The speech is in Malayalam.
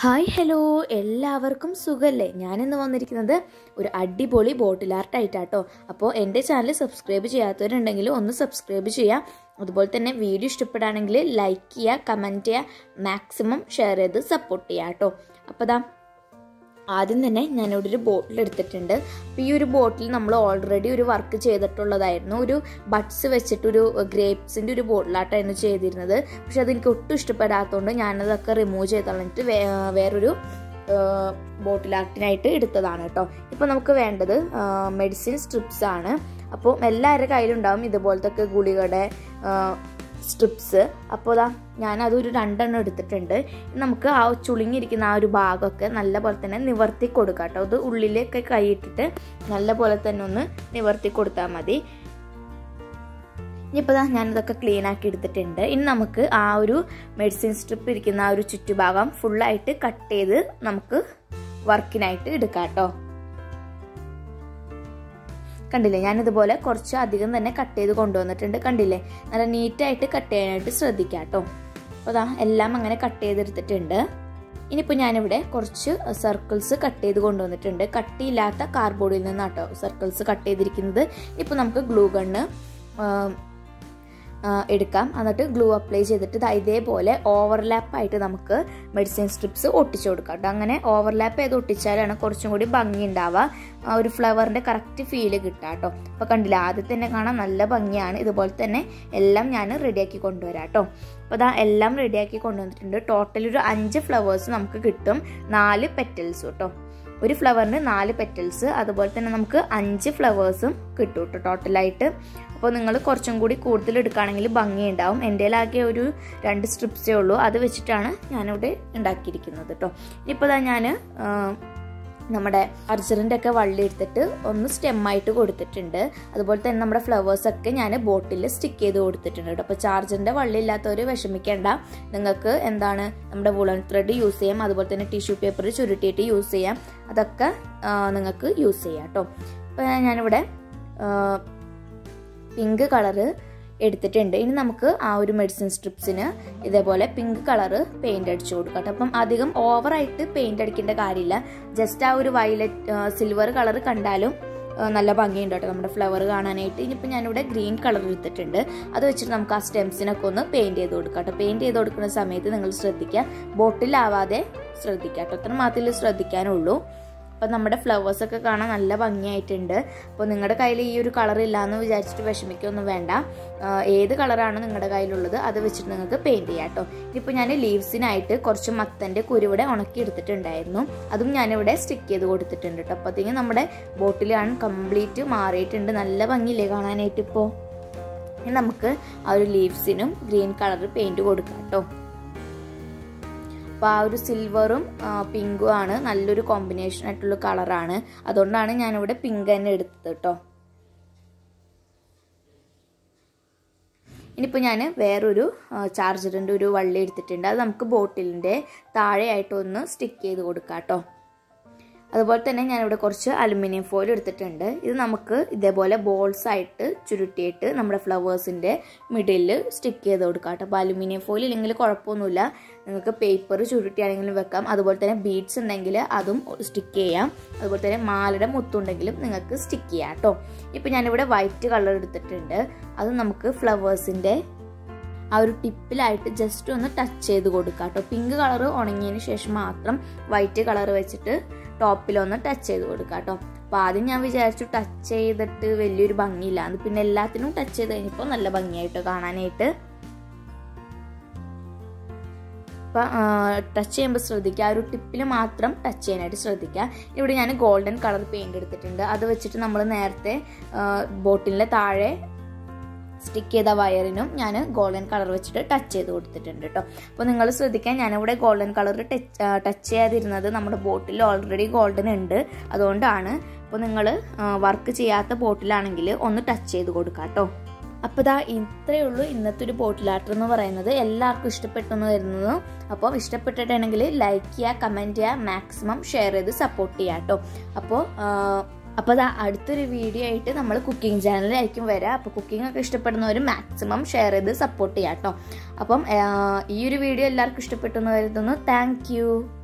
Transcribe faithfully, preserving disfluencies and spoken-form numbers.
ഹായ് ഹലോ എല്ലാവർക്കും സുഖല്ലേ. ഞാനിന്ന് വന്നിരിക്കുന്നത് ഒരു അടിപൊളി ബോട്ടിൽ ആർട്ട് ആയിട്ടാട്ടോ. അപ്പോൾ എൻ്റെ ചാനൽ സബ്സ്ക്രൈബ് ചെയ്യാത്തവരുണ്ടെങ്കിൽ ഒന്ന് സബ്സ്ക്രൈബ് ചെയ്യുക. അതുപോലെ തന്നെ വീഡിയോ ഇഷ്ടപ്പെടുകയാണെങ്കിൽ ലൈക്ക് ചെയ്യുക, കമൻറ്റ് ചെയ്യുക, മാക്സിമം ഷെയർ ചെയ്ത് സപ്പോർട്ട് ചെയ്യുക കേട്ടോ. അപ്പോൾ ദാ ആദ്യം തന്നെ ഞാനിവിടെ ഒരു ബോട്ടിൽ എടുത്തിട്ടുണ്ട്. അപ്പോൾ ഈ ഒരു ബോട്ടിൽ നമ്മൾ ഓൾറെഡി ഒരു വർക്ക് ചെയ്തിട്ടുള്ളതായിരുന്നു. ഒരു ബഡ്സ് വെച്ചിട്ടൊരു ഗ്രേപ്സിൻ്റെ ഒരു ബോട്ടിലായിട്ടായിരുന്നു ചെയ്തിരുന്നത്. പക്ഷെ അതെനിക്ക് ഒട്ടും ഇഷ്ടപ്പെടാത്തതുകൊണ്ട് ഞാനതൊക്കെ റിമൂവ് ചെയ്ത് കളഞ്ഞിട്ട് വേ വേറൊരു ബോട്ടിൽ ആർട്ടിനായിട്ട് എടുത്തതാണ് കേട്ടോ. ഇപ്പോൾ നമുക്ക് വേണ്ടത് മെഡിസിൻ സ്ട്രിപ്സ് ആണ്. അപ്പോൾ എല്ലാവരുടെ കയ്യിലുണ്ടാവും ഇതുപോലത്തെ ഗുളികയുടെ സ്ട്രിപ്സ്. അപ്പോൾ അതാ ഞാനതൊരു രണ്ടെണ്ണം എടുത്തിട്ടുണ്ട്. നമുക്ക് ആ ചുളുങ്ങിയിരിക്കുന്ന ആ ഒരു ഭാഗമൊക്കെ നല്ല പോലെ തന്നെ നിവർത്തി കൊടുക്കാം കേട്ടോ. അത് ഉള്ളിലേക്ക് കൈയിട്ടിട്ട് നല്ല പോലെ തന്നെ ഒന്ന് നിവർത്തി കൊടുത്താൽ മതി. ഇനിയിപ്പോൾ ഞാനിതൊക്കെ ക്ലീൻ ആക്കി എടുത്തിട്ടുണ്ട്. ഇനി നമുക്ക് ആ ഒരു മെഡിസിൻ സ്ട്രിപ്പ് ഇരിക്കുന്ന ആ ഒരു ചുറ്റുഭാഗം ഫുള്ളായിട്ട് കട്ട് ചെയ്ത് നമുക്ക് വർക്കിനായിട്ട് എടുക്കാം കേട്ടോ. കണ്ടില്ലേ, ഞാനിതുപോലെ കുറച്ച് അധികം തന്നെ കട്ട് ചെയ്ത് കൊണ്ടുവന്നിട്ടുണ്ട്. കണ്ടില്ലേ, നല്ല നീറ്റായിട്ട് കട്ട് ചെയ്യാനായിട്ട് ശ്രദ്ധിക്കാം കേട്ടോ. അപ്പോൾ അതാ എല്ലാം അങ്ങനെ കട്ട് ചെയ്തെടുത്തിട്ടുണ്ട്. ഇനിയിപ്പോൾ ഞാനിവിടെ കുറച്ച് സർക്കിൾസ് കട്ട് ചെയ്ത് കൊണ്ടുവന്നിട്ടുണ്ട്. കട്ടിയില്ലാത്ത കാർഡ്ബോർഡിൽ നിന്നാട്ടോ സർക്കിൾസ് കട്ട് ചെയ്തിരിക്കുന്നത്. ഇപ്പോൾ നമുക്ക് ഗ്ലൂ ഗണ്ണ് എടുക്കാം. എന്നിട്ട് ഗ്ലൂ അപ്ലൈ ചെയ്തിട്ട് ഇതേപോലെ ഓവർലാപ്പായിട്ട് നമുക്ക് മെഡിസിൻ സ്ട്രിപ്സ് ഒട്ടിച്ചു കൊടുക്കാം കേട്ടോ. അങ്ങനെ ഓവർലാപ്പ് ചെയ്ത് ഒട്ടിച്ചാലാണ് കുറച്ചും കൂടി ഭംഗി ഉണ്ടാവുക, ഒരു ഫ്ലവറിൻ്റെ കറക്റ്റ് ഫീല് കിട്ടുക കേട്ടോ. അപ്പോൾ കണ്ടില്ല, ആദ്യം തന്നെ കാണാൻ നല്ല ഭംഗിയാണ്. ഇതുപോലെ തന്നെ എല്ലാം ഞാൻ റെഡിയാക്കി കൊണ്ടുവരാം കേട്ടോ. അപ്പോൾ അതാ എല്ലാം റെഡിയാക്കി കൊണ്ടുവന്നിട്ടുണ്ട്. ടോട്ടൽ ഒരു അഞ്ച് ഫ്ലവേഴ്സ് നമുക്ക് കിട്ടും, നാല് പെറ്റൽസ് കേട്ടോ. ഒരു ഫ്ലവറിന് നാല് പെറ്റൽസ്, അതുപോലെ തന്നെ നമുക്ക് അഞ്ച് ഫ്ലവേഴ്സും കിട്ടും കേട്ടോ ടോട്ടലായിട്ട്. അപ്പോൾ നിങ്ങൾ കുറച്ചും കൂടി കൂടുതൽ എടുക്കുകയാണെങ്കിൽ ഭംഗിയുണ്ടാവും. എൻ്റെ ആകെ ഒരു രണ്ട് സ്ട്രിപ്സേ ഉള്ളൂ, അത് വെച്ചിട്ടാണ് ഞാനിവിടെ ഉണ്ടാക്കിയിരിക്കുന്നത് കേട്ടോ. ഇപ്പോൾ ഇതാ ഞാൻ നമ്മുടെ അർജറിൻ്റെ ഒക്കെ വള്ളി എടുത്തിട്ട് ഒന്ന് സ്റ്റെമ്മായിട്ട് കൊടുത്തിട്ടുണ്ട്. അതുപോലെ തന്നെ നമ്മുടെ ഫ്ലവേഴ്സൊക്കെ ഞാൻ ബോട്ടിൽ സ്റ്റിക്ക് ചെയ്ത് കൊടുത്തിട്ടുണ്ട് കേട്ടോ. അപ്പോൾ ചാർജറിൻ്റെ വള്ളി ഇല്ലാത്തവർ വിഷമിക്കേണ്ട, നിങ്ങൾക്ക് എന്താണ് നമ്മുടെ വുളൻ ത്രെഡ് യൂസ് ചെയ്യാം, അതുപോലെ തന്നെ ടിഷ്യൂ പേപ്പർ ചുരുട്ടിയിട്ട് യൂസ് ചെയ്യാം, അതൊക്കെ നിങ്ങൾക്ക് യൂസ് ചെയ്യാം കേട്ടോ. അപ്പോൾ ഞാനിവിടെ പിങ്ക് കളറ് എടുത്തിട്ടുണ്ട്. ഇനി നമുക്ക് ആ ഒരു മെഡിസിൻ സ്ട്രിപ്സിന് ഇതേപോലെ പിങ്ക് കളറ് പെയിന്റ് അടിച്ചു കൊടുക്കാം. അപ്പം അധികം ഓവറായിട്ട് പെയിന്റ് അടിക്കേണ്ട കാര്യമില്ല, ജസ്റ്റ് ആ ഒരു വയലറ്റ് സിൽവർ കളർ കണ്ടാലും നല്ല ഭംഗിയുണ്ട് കേട്ടോ നമ്മുടെ ഫ്ലവർ കാണാനായിട്ട്. ഇനിയിപ്പോൾ ഞാനിവിടെ ഗ്രീൻ കളർ എടുത്തിട്ടുണ്ട്. അത് വെച്ചിട്ട് നമുക്ക് ആ സ്റ്റെംസിനൊക്കെ ഒന്ന് പെയിന്റ് ചെയ്ത് കൊടുക്കാം കേട്ടോ. പെയിന്റ് ചെയ്ത് കൊടുക്കുന്ന സമയത്ത് നിങ്ങൾ ശ്രദ്ധിക്കുക, ബോട്ടിലാവാതെ ശ്രദ്ധിക്കുക കേട്ടോ. അത്ര മാത്രമേ ശ്രദ്ധിക്കാനുള്ളൂ. അപ്പോൾ നമ്മുടെ ഫ്ലവേഴ്സൊക്കെ കാണാൻ നല്ല ഭംഗിയായിട്ടുണ്ട്. അപ്പോൾ നിങ്ങളുടെ കയ്യിൽ ഈ ഒരു കളർ ഇല്ലയെന്ന് വിചാരിച്ചിട്ട് വിഷമിക്കൊന്നും വേണ്ട, ഏത് കളറാണ് നിങ്ങളുടെ കയ്യിലുള്ളത് അത് വെച്ചിട്ട് നിങ്ങൾക്ക് പെയിൻറ് ചെയ്യാം കേട്ടോ. ഇപ്പോൾ ഞാൻ ലീവ്സിനായിട്ട് കുറച്ച് മത്തൻ്റെ കുരുവിടെ ഉണക്കി എടുത്തിട്ടുണ്ടായിരുന്നു, അതും ഞാനിവിടെ സ്റ്റിക്ക് ചെയ്ത് കൊടുത്തിട്ടുണ്ട് കേട്ടോ. അപ്പോഴത്തേക്കും നമ്മുടെ ബോട്ടിലാണ് കംപ്ലീറ്റ് മാറിയിട്ടുണ്ട്, നല്ല ഭംഗിയില്ലേ കാണാനായിട്ട്. ഇപ്പോൾ ഇനി നമുക്ക് ആ ഒരു ലീവ്സിനും ഗ്രീൻ കളർ പെയിൻറ് കൊടുക്കാം കേട്ടോ. അപ്പോൾ ആ ഒരു സിൽവറും പിങ്കും ആണ് നല്ലൊരു കോമ്പിനേഷൻ ആയിട്ടുള്ള കളറാണ്, അതുകൊണ്ടാണ് ഞാനിവിടെ പിങ്ക് തന്നെ എടുത്തത് കേട്ടോ. ഇനിയിപ്പോൾ ഞാൻ വേറൊരു ചാർജറിൻ്റെ ഒരു വള്ളി എടുത്തിട്ടുണ്ട്. അത് നമുക്ക് ബോട്ടിലിൻ്റെ താഴെയായിട്ടൊന്ന് സ്റ്റിക്ക് ചെയ്ത് കൊടുക്കാം കേട്ടോ. അതുപോലെ തന്നെ ഞാനിവിടെ കുറച്ച് അലുമിനിയം ഫോയിൽ എടുത്തിട്ടുണ്ട്. ഇത് നമുക്ക് ഇതേപോലെ ബോൾസ് ആയിട്ട് ചുരുട്ടിയിട്ട് നമ്മുടെ ഫ്ലവേഴ്സിൻ്റെ മിഡിലിൽ സ്റ്റിക്ക് ചെയ്ത് കൊടുക്കാം കേട്ടോ. അപ്പോൾ അലുമിനിയം ഫോയിൽ ഇല്ലെങ്കിൽ കുഴപ്പമൊന്നുമില്ല, നിങ്ങൾക്ക് പേപ്പർ ചുരുട്ടിയാണെങ്കിലും വെക്കാം. അതുപോലെ തന്നെ ബീഡ്സ് ഉണ്ടെങ്കിൽ അതും സ്റ്റിക്ക് ചെയ്യാം. അതുപോലെ തന്നെ മാലയുടെ മുത്തുണ്ടെങ്കിലും നിങ്ങൾക്ക് സ്റ്റിക്ക് ചെയ്യാം കേട്ടോ. ഇപ്പോൾ ഞാനിവിടെ വൈറ്റ് കളർ എടുത്തിട്ടുണ്ട്. അത് നമുക്ക് ഫ്ലവേഴ്സിൻ്റെ ആ ഒരു ടിപ്പിലായിട്ട് ജസ്റ്റ് ഒന്ന് ടച്ച് ചെയ്ത് കൊടുക്കാം കേട്ടോ. പിങ്ക് കളർ ഉണങ്ങിയതിന് ശേഷം മാത്രം വൈറ്റ് കളർ വെച്ചിട്ട് ടോപ്പിലൊന്ന് ടച്ച് ചെയ്ത് കൊടുക്കാം കേട്ടോ. അപ്പോൾ ആദ്യം ഞാൻ വിചാരിച്ചു ടച്ച് ചെയ്തിട്ട് വലിയൊരു ഭംഗിയില്ല, അത് പിന്നെ എല്ലാത്തിനും ടച്ച് ചെയ്ത് കഴിഞ്ഞപ്പോൾ നല്ല ഭംഗിയായിട്ട് കാണാനായിട്ട്. അപ്പം ടച്ച് ചെയ്യുമ്പോൾ ശ്രദ്ധിക്കുക, ആ ഒരു ടിപ്പിൽ മാത്രം ടച്ച് ചെയ്യാനായിട്ട് ശ്രദ്ധിക്കുക. ഇവിടെ ഞാൻ ഗോൾഡൻ കളർ പെയിൻറ് എടുത്തിട്ടുണ്ട്. അത് വെച്ചിട്ട് നമ്മൾ നേരത്തെ ബോട്ടിലിൻ്റെ താഴെ സ്റ്റിക്ക് ചെയ്ത വയറിനും ഞാൻ ഗോൾഡൻ കളർ വെച്ചിട്ട് ടച്ച് ചെയ്ത് കൊടുത്തിട്ടുണ്ട് കേട്ടോ. അപ്പോൾ നിങ്ങൾ ശ്രദ്ധിക്കാൻ, ഞാനിവിടെ ഗോൾഡൻ കളർ ടച്ച് ടച്ച് ചെയ്യാതിരുന്നത് നമ്മുടെ ബോട്ടിൽ ഓൾറെഡി ഗോൾഡൻ ഉണ്ട്, അതുകൊണ്ടാണ്. അപ്പോൾ നിങ്ങൾ വർക്ക് ചെയ്യാത്ത ബോട്ടിലാണെങ്കിൽ ഒന്ന് ടച്ച് ചെയ്ത് കൊടുക്കാം കേട്ടോ. അപ്പോൾ ഇതാ ഇത്രയേ ഉള്ളൂ ഇന്നത്തെ ഒരു ബോട്ടിൽ ആർട്ട് എന്ന് പറയുന്നത്. എല്ലാവർക്കും ഇഷ്ടപ്പെട്ടെന്ന് വരുന്നത്. അപ്പോൾ ഇഷ്ടപ്പെട്ടിട്ടുണ്ടെങ്കിൽ ലൈക്ക് ചെയ്യുക, കമൻറ്റ് ചെയ്യുക, മാക്സിമം ഷെയർ ചെയ്ത് സപ്പോർട്ട് ചെയ്യുക കേട്ടോ. അപ്പോൾ അപ്പോൾ അതാ അടുത്തൊരു വീഡിയോ ആയിട്ട് നമ്മൾ കുക്കിംഗ് ചാനലിലായിരിക്കും വരാം. അപ്പോൾ കുക്കിംഗ് ഒക്കെ ഇഷ്ടപ്പെടുന്നവർ മാക്സിമം ഷെയർ ചെയ്ത് സപ്പോർട്ട് ചെയ്യാം കേട്ടോ. അപ്പം ഈ ഒരു വീഡിയോ എല്ലാവർക്കും ഇഷ്ടപ്പെട്ടു എന്ന് കരുതുന്നു. Thank U.